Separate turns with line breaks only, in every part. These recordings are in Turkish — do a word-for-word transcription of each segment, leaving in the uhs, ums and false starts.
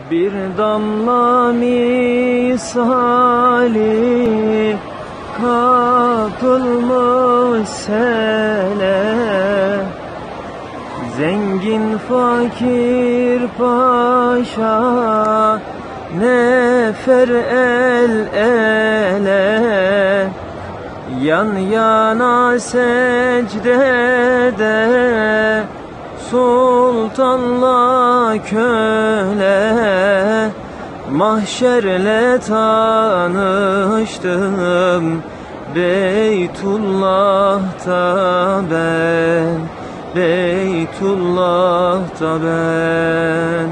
Bir damla misali kapılmış sele, zengin fakir paşa nefer el ele, yan yana secdede sultanla köle, mahşerle tanıştım Beytullah'ta ben, Beytullah'ta ben.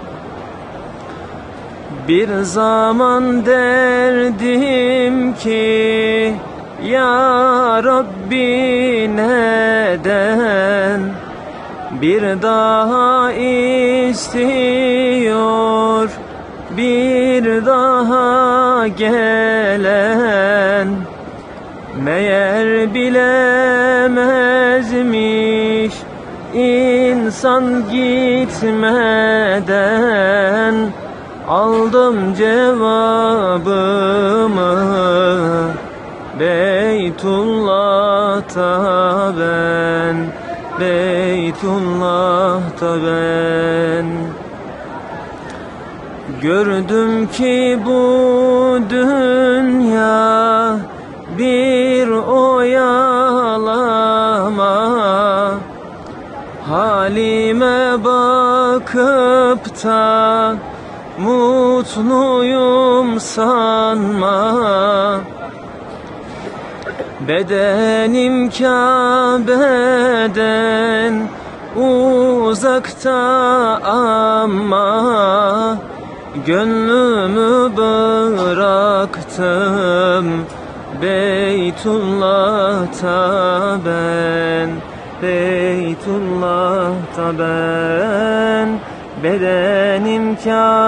Bir zaman derdim ki ya Rabbi neden bir daha istiyor bir daha gelen, meğer bilemezmiş insan gitmeden, aldım cevabımı Beytullah'ta ben, Beytullah'ta ben. Gördüm ki bu dünya bir oyalama, halime bakıp da mutluyum sanma. Bedenim Kabe'den uzakta ama gönlümü bıraktım Beytullah'ta ben, Beytullah'ta ben. Bedenim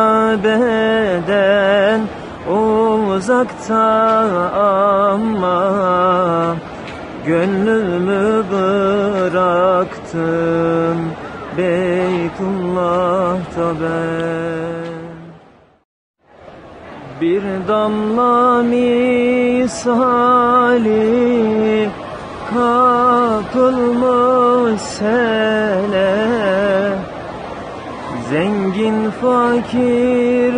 Kabe'den uzakta ama gönlümü bıraktım Beytullah'ta ben. Bir damla misali kapılmış sele, zengin fakir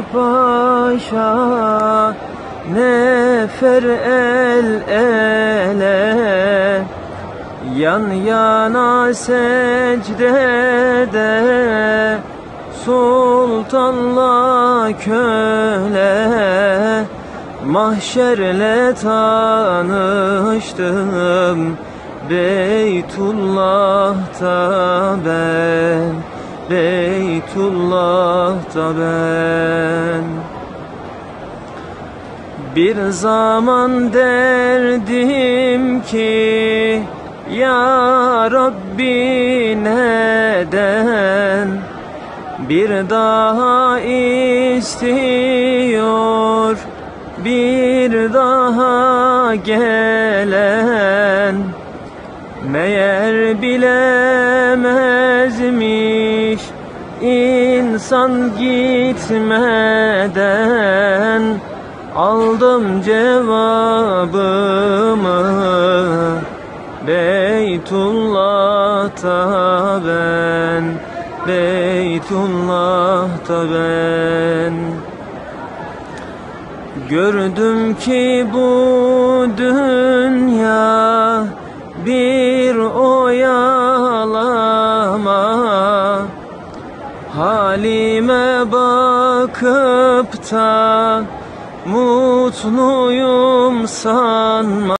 paşa nefer el ele, yan yana secdede sultanla köle, mahşerle tanıştım Beytullah'ta ben, Beytullah'ta ben. Bir zaman derdim ki ya Rabbi neden bir daha istiyor bir daha gelen, meğer bilemezmiş insan gitmeden, aldım cevabımı Beytullah'ta ben, Beytullah'ta ben. Gördüm ki bu dünya bir oyalama, halime bakıp da mutluyum sanma.